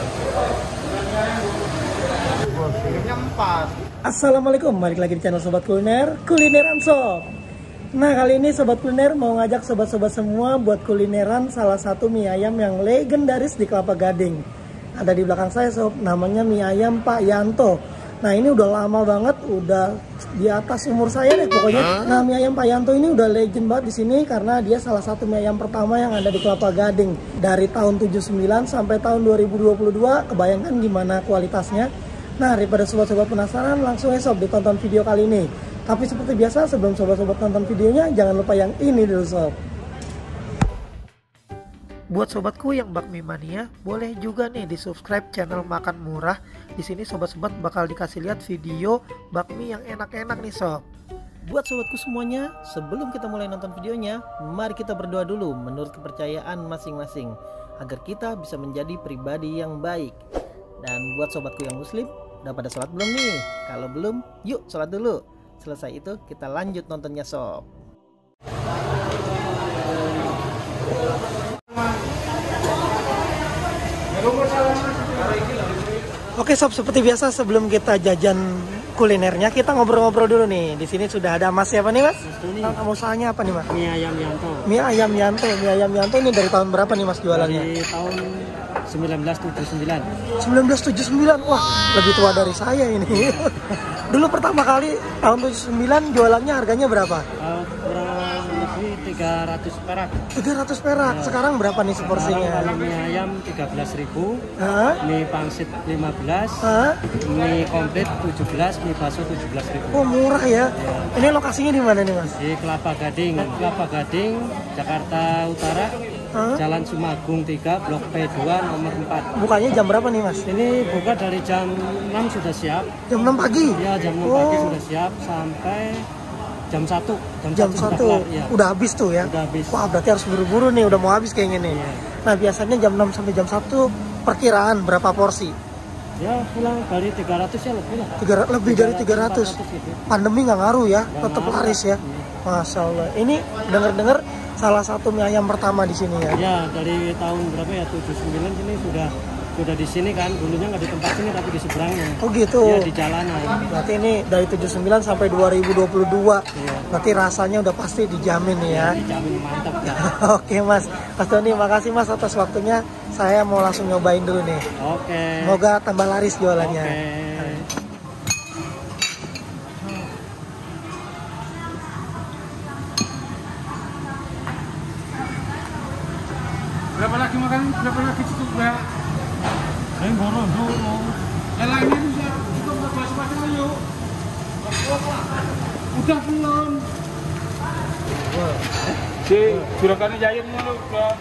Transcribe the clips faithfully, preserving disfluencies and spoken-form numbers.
Assalamualaikum, balik lagi di channel Sobat Kuliner, Kulineran Sob. Nah, kali ini Sobat Kuliner mau ngajak sobat-sobat semua buat kulineran salah satu mie ayam yang legendaris di Kelapa Gading. Ada di belakang saya Sob, namanya mie ayam Pak Yanto. Nah, ini udah lama banget, udah di atas umur saya deh pokoknya. Nah, mie ayam Pak Yanto ini udah legend banget di sini karena dia salah satu mie ayam pertama yang ada di Kelapa Gading. Dari tahun tujuh puluh sembilan sampai tahun dua ribu dua puluh dua, kebayangkan gimana kualitasnya. Nah, daripada sobat-sobat penasaran, langsung ya Sob ditonton video kali ini. Tapi seperti biasa, sebelum sobat-sobat nonton videonya, jangan lupa yang ini dulu Sob. Buat sobatku yang bakmi mania, boleh juga nih di subscribe channel Makan Murah. Di sini sobat-sobat bakal dikasih lihat video bakmi yang enak-enak nih Sob. Buat sobatku semuanya, sebelum kita mulai nonton videonya, mari kita berdoa dulu menurut kepercayaan masing-masing, agar kita bisa menjadi pribadi yang baik. Dan buat sobatku yang muslim, udah pada sholat belum nih? Kalau belum, yuk sholat dulu. Selesai itu kita lanjut nontonnya Sob. Oke Sob, seperti biasa sebelum kita jajan kulinernya, kita ngobrol-ngobrol dulu nih. Di sini sudah ada Mas siapa nih Mas? Nama usahanya apa nih Mas? Mie ayam Yanto. Mie ayam Yanto, mie ayam Yanto ini dari tahun berapa nih Mas jualannya? Dari tahun seribu sembilan ratus tujuh puluh sembilan. seribu sembilan ratus tujuh puluh sembilan, wah lebih tua dari saya ini. Dulu pertama kali tahun tujuh puluh sembilan jualannya harganya berapa? Uh, kurang lebih tiga ratus perak. tiga ratus perak. Ya. Sekarang berapa nih seporsinya? Kalau mie ayam tiga belas ribu, Hah? mie pangsit lima belas, Hah? mie komplit tujuh belas, mie bakso tujuh belas ribu. Oh murah ya. Ya. Ini lokasinya di mana nih Mas? Di Kelapa Gading, Kelapa Gading, Jakarta Utara. Hah? Jalan Sumagung tiga, Blok P dua, nomor empat. Bukanya jam berapa nih Mas? Ini buka dari jam enam sudah siap. Jam enam pagi? Ya, jam enam oh. pagi sudah siap sampai jam satu. Jam, jam satu ya. Udah habis tuh ya? Udah habis. Wah berarti harus buru-buru nih, udah mau habis kayaknya nih. Ya. Nah biasanya jam enam sampai jam satu perkiraan berapa porsi? Ya pulang dari tiga ratus ya lebih lah. Tiga, lebih dari tiga ratus. Gitu. Pandemi nggak ngaruh ya? Gak tetap ngaruh. Laris ya? Ya. Masya Allah. Ini denger-dengar salah satu mie ayam pertama di sini ya? Ya, dari tahun berapa ya, tujuh puluh sembilan sini sudah sudah di sini kan, dulunya nggak di tempat sini tapi di seberangnya. Oh gitu? Ya, di jalanan. Berarti ini dari tujuh puluh sembilan sampai dua ribu dua puluh dua, ya. Berarti rasanya udah pasti dijamin nih ya? Ya dijamin mantap ya. Oke Mas, Mas Doni makasih Mas atas waktunya, saya mau langsung nyobain dulu nih. Oke. Semoga tambah laris jualannya. Oke. Berapa lagi makan? Berapa lagi cukup ya? Saya borong dulu. Yang lainnya bisa cukup nggak macam-macam yuk. Udah belum? Si juragan jahit dulu udah.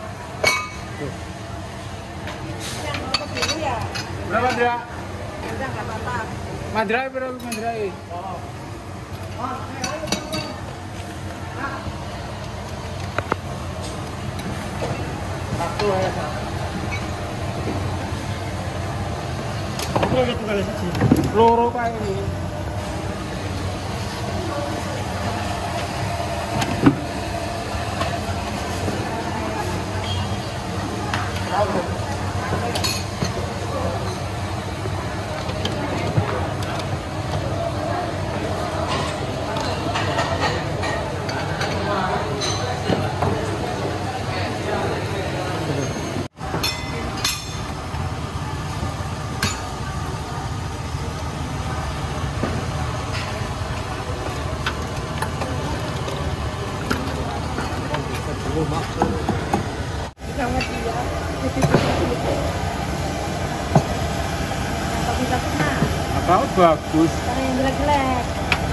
Berapa dia? Udah nggak apa-apa. Mandrai berapa mandrai? Oh. Satu ya. Ini gitu kali sih. Loro kayak ini. Sangat dia. Apa bisa kena? Apa bagus? Karena yang jelek-jelek.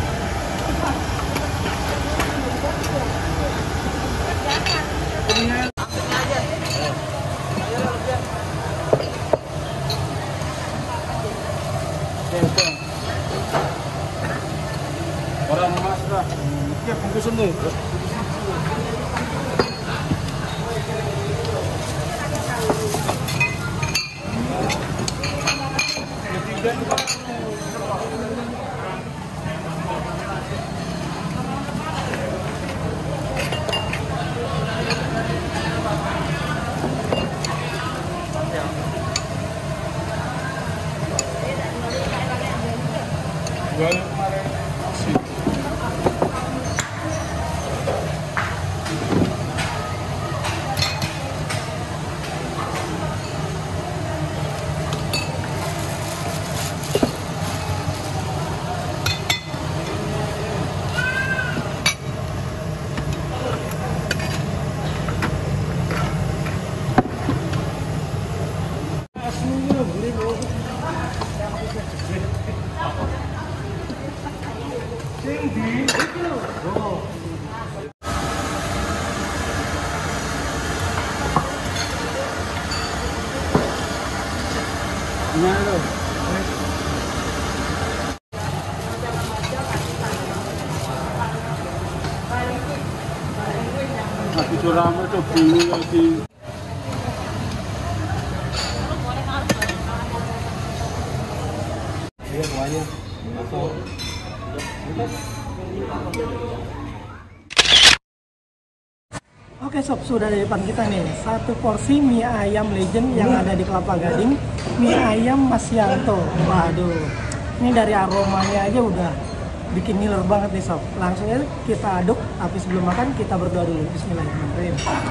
Orang emas lah. Ya bungkusan nih. jual kemarin sih. Aku curang itu dulu lagi. Iya, semuanya. Masuk. Oke sob, sudah di depan kita nih satu porsi mie ayam legend yang ada di Kelapa Gading, mie ayam Mas Yanto. Waduh, ini dari aromanya aja udah bikin ngiler banget nih sob. Langsung aja kita aduk, tapi sebelum makan kita berdoa dulu. Bismillahirrahmanirrahim.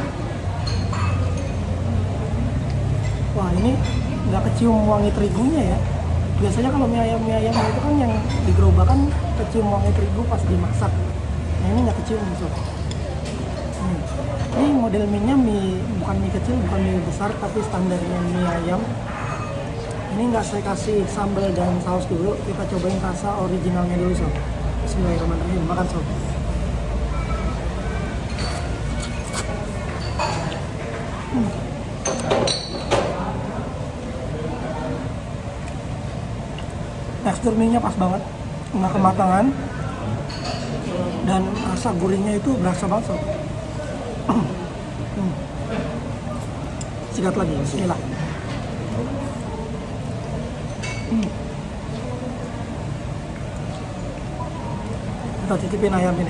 Wah, ini nggak kecium wangi terigunya ya. Biasanya kalau mie ayam mie ayam itu kan yang di gerobakan kecium wangi terigu pas dimasak. Nah ini nggak kecium sob. Hmm. Ini model mie-nya mie bukan mie kecil, bukan mie besar, tapi standarnya mie ayam. Ini nggak saya kasih sambal dan saus dulu, kita cobain rasa originalnya dulu sob. Bismillahirrahmanirrahim, makan sob. Hmm. Tekstur mie-nya pas banget, nggak kematangan, dan rasa gurihnya itu berasa banget sob. Hmm. Sikat lagi, bismillah. Hmm. Kita cicipin ayam ini.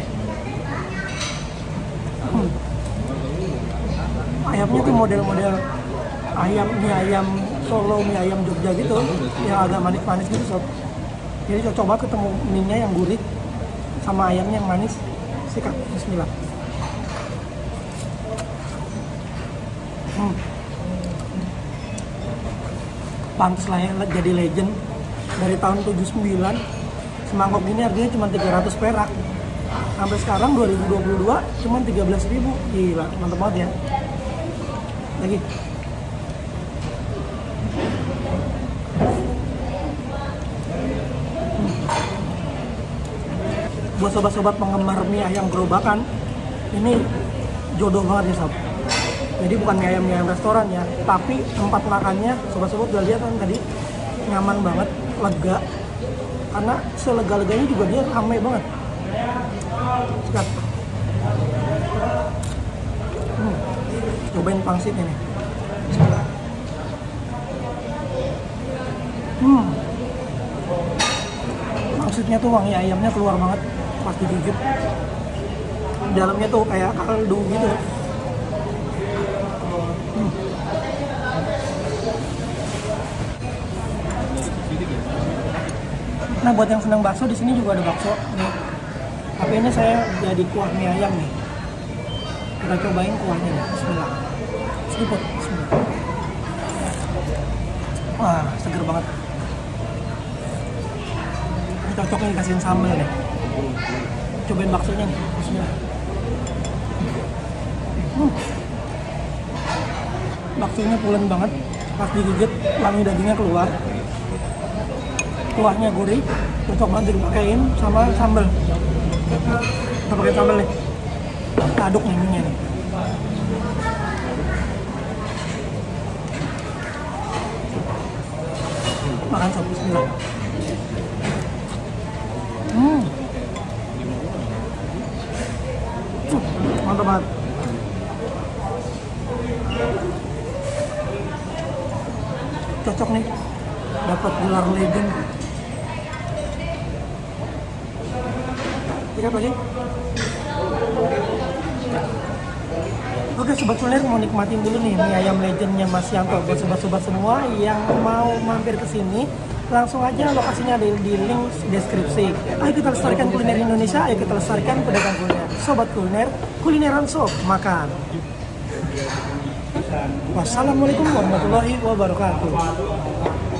Hmm. Ayamnya tuh model-model ayam mie ayam Solo, mie ayam Jogja gitu, yang agak manis-manis gitu sob. Jadi cocok banget ketemu mie-nya yang gurih sama ayamnya yang manis. Sikat, bismillah. Hmm. Pantes lah ya jadi legend dari tahun tujuh puluh sembilan. Semangkok ini harganya cuma tiga ratus perak, sampai sekarang dua ribu dua puluh dua cuma tiga belas ribu. Gila, mantap banget ya. Lagi hmm. Buat sobat-sobat penggemar mie ayam gerobakan, ini jodoh banget ya sob. Jadi bukan mie ayam mie ayam restoran ya, tapi tempat makannya sobat-sobat udah lihat kan tadi, nyaman banget, lega. Karena selega-leganya juga dia ramai banget. Sikat. Hmm. Cobain pangsitnya nih. Hmm. Pangsitnya tuh wangi ayamnya keluar banget pas digigit. Dalamnya tuh kayak kaldu gitu. Hmm. Nah buat yang senang bakso di sini juga ada bakso nih. Tapi ini saya jadi kuah mie ayam nih. Kita cobain kuahnya nih. Bismillah. Sedikit. Bismillah. Wah seger banget. Ini cocok nih dikasihin sambal nih. Cobain baksonya nih. Bismillah. Hmm. Baksonya pulen banget. Pas digigit wangi dagingnya keluar. Kuahnya gurih, cocok banget dipakein sama sambal. Kita pakai sambal nih. Kita aduk nih minyak nih. Makan sob, bismillah. Hmm. Uh, mantap banget. Cocok nih. Dapat gelar legend. Sikat lagi. Oke sobat kuliner, mau nikmatin dulu nih mie ayam legendnya Mas Yanto. Buat sobat-sobat semua yang mau mampir ke sini Langsung aja, lokasinya ada di link deskripsi. Ayo kita lestarikan kuliner Indonesia, ayo kita lestarikan pedagang kuliner. Sobat kuliner, kulineran sob, makan. Wassalamualaikum warahmatullahi wabarakatuh.